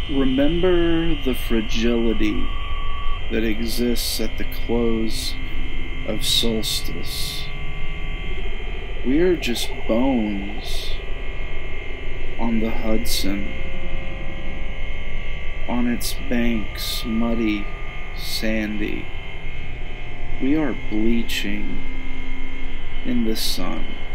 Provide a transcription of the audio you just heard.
Remember the fragility that exists at the close of solstice. We are just bones on the Hudson, on its banks, muddy, sandy. We are bleaching in the sun.